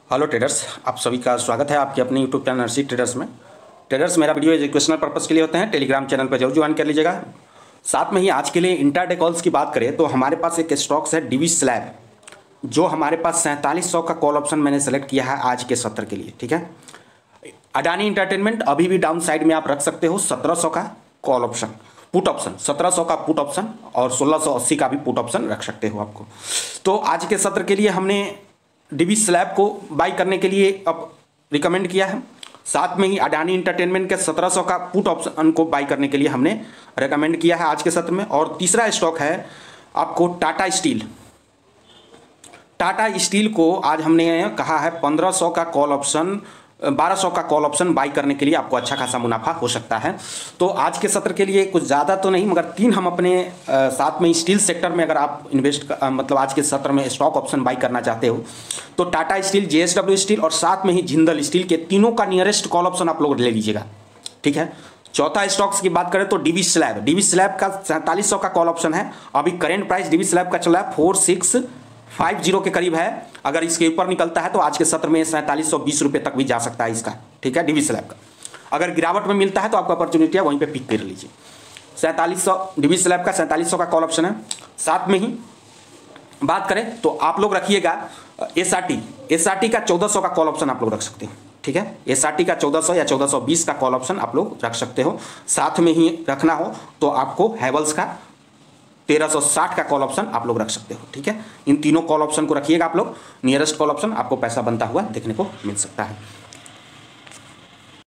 Hello traders, आप सभी का स्वागत है आपके अपने यूट्यूब चैनल नरसी ट्रेडर्स में। ट्रेडर्स, मेरा वीडियो एजुकेशनल पर्पज़ के लिए होते हैं। टेलीग्राम चैनल पर जरूर ज्वाइन कर लीजिएगा। साथ में ही आज के लिए इंट्राडे कॉल्स की बात करें तो हमारे पास एक स्टॉक्स है डीवी स्लैब, जो हमारे पास 4700 का कॉल ऑप्शन मैंने सेलेक्ट किया है आज के सत्र के लिए। ठीक है, अडानी इंटरटेनमेंट अभी भी डाउन साइड में आप रख सकते हो 1700 का कॉल ऑप्शन, पुट ऑप्शन 1700 का पुट ऑप्शन और 1680 का भी पुट ऑप्शन रख सकते हो आपको। तो आज के सत्र के लिए हमने डीवी स्लैब को बाई करने के लिए अब रिकमेंड किया है। साथ में ही अडानी इंटरटेनमेंट के 1700 का पुट ऑप्शन को बाई करने के लिए हमने रेकमेंड किया है आज के सत्र में। और तीसरा स्टॉक है आपको टाटा स्टील। टाटा स्टील को आज हमने कहा है 1500 का कॉल ऑप्शन, 1200 का कॉल ऑप्शन बाई करने के लिए आपको अच्छा खासा मुनाफा हो सकता है। तो आज के सत्र के लिए कुछ ज़्यादा तो नहीं, मगर 3 हम अपने साथ में स्टील सेक्टर में अगर आप इन्वेस्ट मतलब आज के सत्र में स्टॉक ऑप्शन बाई करना चाहते हो तो टाटा स्टील, जेएसडब्ल्यू स्टील और साथ में ही जिंदल स्टील के तीनों का नियरेस्ट कॉल ऑप्शन आप लोग ले लीजिएगा। ठीक है, चौथा स्टॉक्स की बात करें तो डीवी स्लैब। डीवी स्लैब का 4700 का कॉल ऑप्शन है। अभी करेंट प्राइस डीवी स्लैब का चला है 4650 के करीब है। अगर इसके ऊपर निकलता है तो आज के सत्र में 4720 रुपये तक भी जा सकता है इसका। ठीक है, डीवी स्लैब का अगर गिरावट में मिलता है तो आपको अपॉर्चुनिटी है वहीं पे पिक कर लीजिए। 4700 डीवी स्लैब का 4700 का कॉल ऑप्शन है। साथ में ही बात करें तो आप लोग रखिएगा एसआरटी का 1400 का कॉल ऑप्शन आप लोग रख सकते हैं। ठीक है, एसआरटी का 1400 या 1420 का कॉल ऑप्शन आप लोग रख सकते हो। साथ में ही रखना हो तो आपको हैवल्स का 1360 का कॉल ऑप्शन आप लोग रख सकते हो। ठीक है, इन तीनों कॉल ऑप्शन को रखिएगा आप लोग। नियरेस्ट कॉल ऑप्शन आपको पैसा बनता हुआ देखने को मिल सकता है।